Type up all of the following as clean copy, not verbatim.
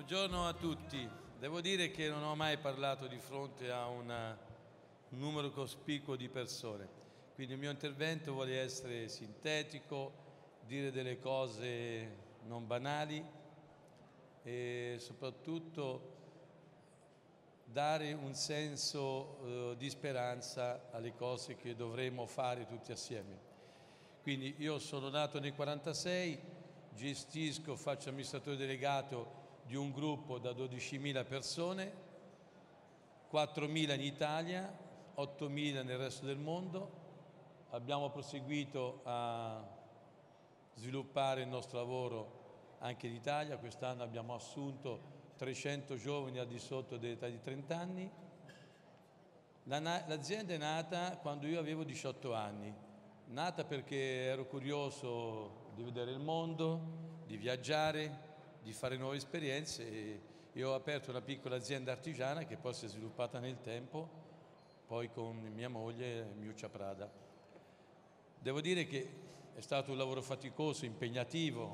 Buongiorno a tutti. Devo dire che non ho mai parlato di fronte a un numero cospicuo di persone, quindi il mio intervento vuole essere sintetico, dire delle cose non banali e soprattutto dare un senso di speranza alle cose che dovremo fare tutti assieme. Quindi io sono nato nel 1946, gestisco, faccio amministratore delegato di un gruppo da 12.000 persone, 4.000 in Italia, 8.000 nel resto del mondo. Abbiamo proseguito a sviluppare il nostro lavoro anche in Italia. Quest'anno abbiamo assunto 300 giovani al di sotto dell'età di 30 anni. L'azienda è nata quando io avevo 18 anni, nata perché ero curioso di vedere il mondo, di viaggiare, di fare nuove esperienze e ho aperto una piccola azienda artigiana che poi si è sviluppata nel tempo, poi con mia moglie Miuccia Prada. Devo dire che è stato un lavoro faticoso, impegnativo,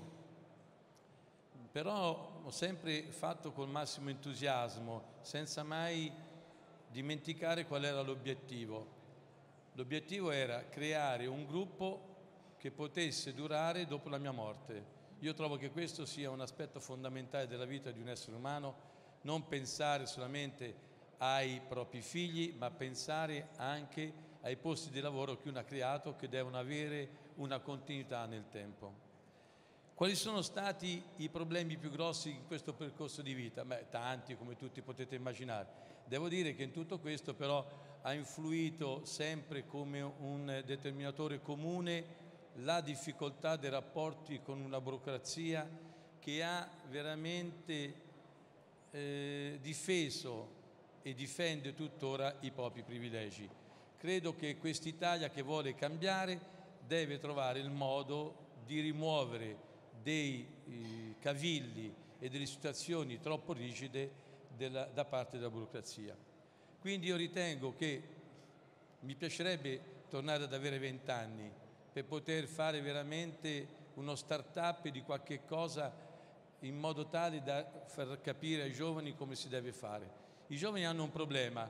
però ho sempre fatto col massimo entusiasmo, senza mai dimenticare qual era l'obiettivo. L'obiettivo era creare un gruppo che potesse durare dopo la mia morte. Io trovo che questo sia un aspetto fondamentale della vita di un essere umano, non pensare solamente ai propri figli, ma pensare anche ai posti di lavoro che uno ha creato, che devono avere una continuità nel tempo. Quali sono stati i problemi più grossi in questo percorso di vita? Beh, tanti, come tutti potete immaginare. Devo dire che in tutto questo però ha influito sempre come un determinatore comune la difficoltà dei rapporti con una burocrazia che ha veramente difeso e difende tuttora i propri privilegi. Credo che quest'Italia che vuole cambiare deve trovare il modo di rimuovere dei cavilli e delle situazioni troppo rigide da parte della burocrazia. Quindi io ritengo che mi piacerebbe tornare ad avere 20 anni per poter fare veramente uno start-up di qualche cosa in modo tale da far capire ai giovani come si deve fare. I giovani hanno un problema,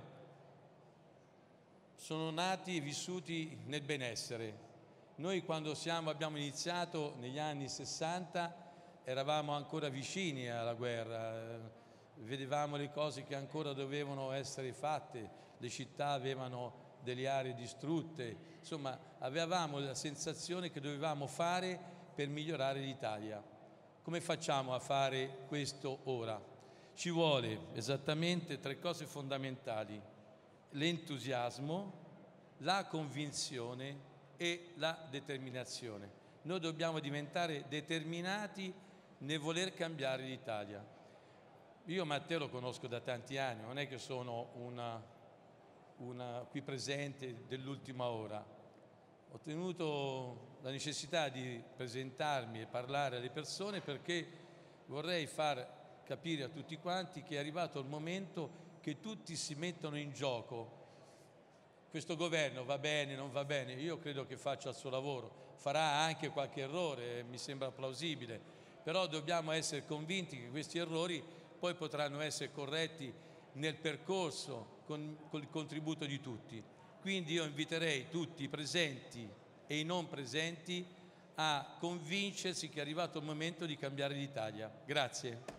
sono nati e vissuti nel benessere. Noi quando abbiamo iniziato negli anni 60 eravamo ancora vicini alla guerra, vedevamo le cose che ancora dovevano essere fatte, le città avevano delle aree distrutte, insomma avevamo la sensazione che dovevamo fare per migliorare l'Italia. Come facciamo a fare questo ora? Ci vuole esattamente 3 cose fondamentali: l'entusiasmo, la convinzione e la determinazione. Noi dobbiamo diventare determinati nel voler cambiare l'Italia. Io Matteo lo conosco da tanti anni, non è che sono qui presente dell'ultima ora. Ho tenuto la necessità di presentarmi e parlare alle persone perché vorrei far capire a tutti quanti che è arrivato il momento che tutti si mettano in gioco. Questo governo va bene, non va bene, io credo che faccia il suo lavoro, farà anche qualche errore, mi sembra plausibile, però dobbiamo essere convinti che questi errori poi potranno essere corretti nel percorso con il contributo di tutti. Quindi io inviterei tutti i presenti e i non presenti a convincersi che è arrivato il momento di cambiare l'Italia. Grazie.